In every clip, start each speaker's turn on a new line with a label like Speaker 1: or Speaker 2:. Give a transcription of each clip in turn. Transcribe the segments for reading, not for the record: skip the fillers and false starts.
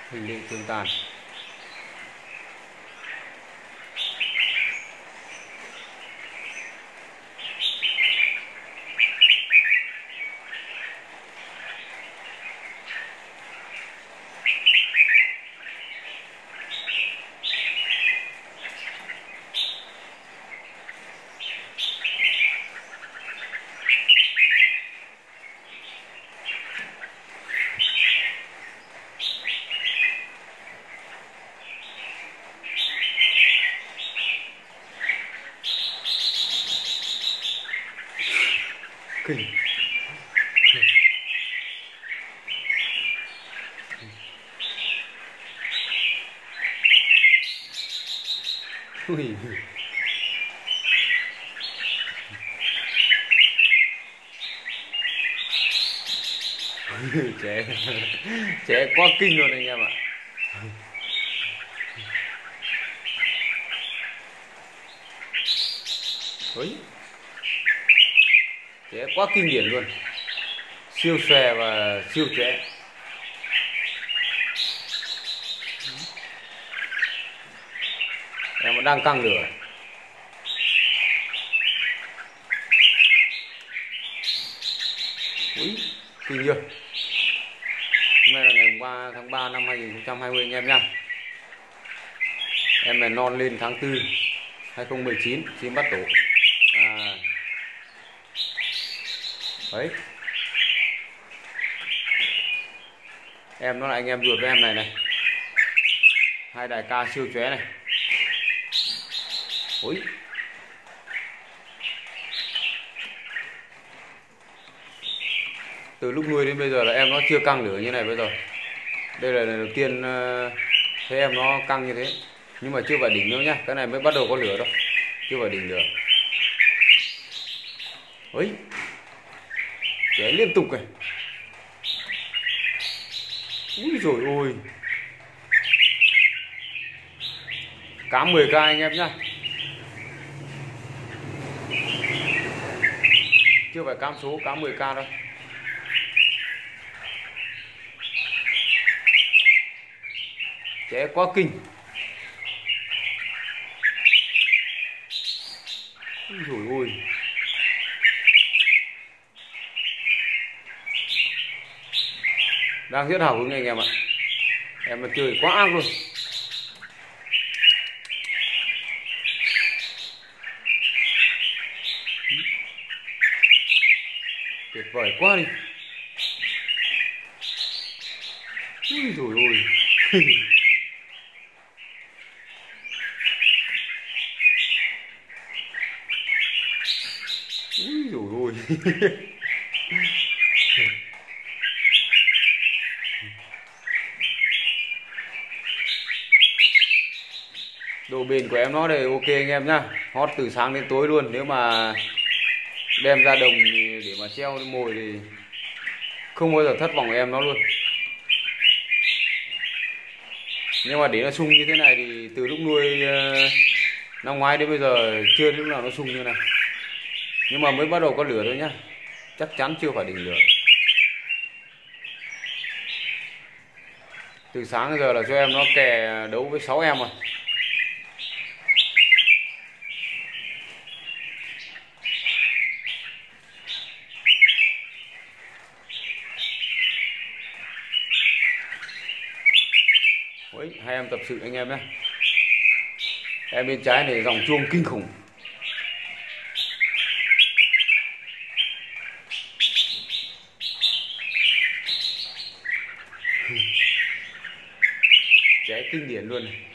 Speaker 1: hình định tương tàn. Kinh. Ui. Trẻ quá kinh luôn anh em ạ. Ui. Trẻ quá kinh điển luôn, siêu xòe và siêu trẻ. Em đang căng lửa. Ui, kinh chưa? Hôm nay là ngày 3 tháng 3 năm 2020 anh em nhá. Em là non lên tháng 4 2019, chim bắt tổ. Đấy. Em nó là anh em ruột với em này này. Hai đại ca siêu chóe này. Ui. Từ lúc nuôi đến bây giờ là em nó chưa căng lửa như này bây giờ. Đây là lần đầu tiên thấy em nó căng như thế. Nhưng mà chưa vào đỉnh đâu nhá. Cái này mới bắt đầu có lửa đâu. Chưa vào đỉnh lửa. Ui. Chóe liên tục này. Úi dồi ôi. Cám 10k anh em nhá. Chưa phải cám số, cám 10k đâu. Chóe quá kinh. Úi dồi ôi. Đang rất hào hứng anh em ạ. Em mà chơi quá ác luôn. Tuyệt vời quá đi. Ui dồi ôi. Ui dồi ôi. Độ bền của em nó đây ok anh em nhá. Hót từ sáng đến tối luôn. Nếu mà đem ra đồng để mà treo mồi thì không bao giờ thất vọng em nó luôn. Nhưng mà để nó sung như thế này thì từ lúc nuôi năm ngoái đến bây giờ chưa đến lúc nào nó sung như này. Nhưng mà mới bắt đầu có lửa thôi nhá. Chắc chắn chưa phải đỉnh lửa. Từ sáng đến giờ là cho em nó kè đấu với 6 em rồi. Ôi, hai em tập sự anh em nhé. Em bên trái này dòng chuông kinh khủng. Chóe kinh điển luôn này.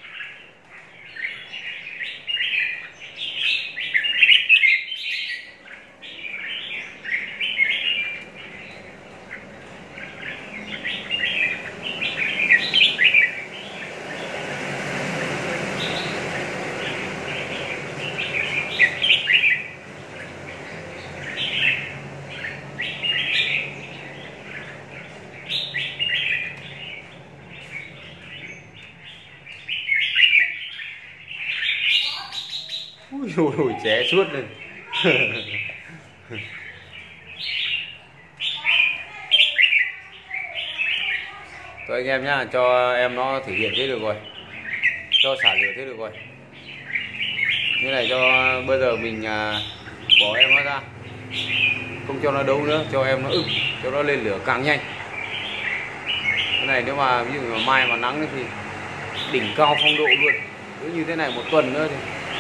Speaker 1: Ui dồi ôi, ché suốt lên. Thôi anh em nhá, cho em nó thể hiện thế được rồi, cho xả lửa thế được rồi. Như này cho bây giờ mình bỏ em nó ra, không cho nó đấu nữa, cho em nó ưng, cho nó lên lửa càng nhanh. Cái này nếu mà ví dụ mà mai mà nắng thì đỉnh cao phong độ luôn. Cứ như thế này một tuần nữa thì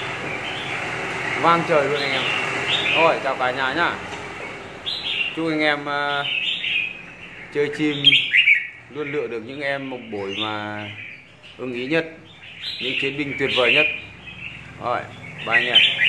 Speaker 1: vang trời luôn anh em. Rồi chào cả nhà nhá. Chúc anh em chơi chim luôn lựa được những em một buổi mà ưng ý nhất, những chiến binh tuyệt vời nhất. Rồi bye anh em.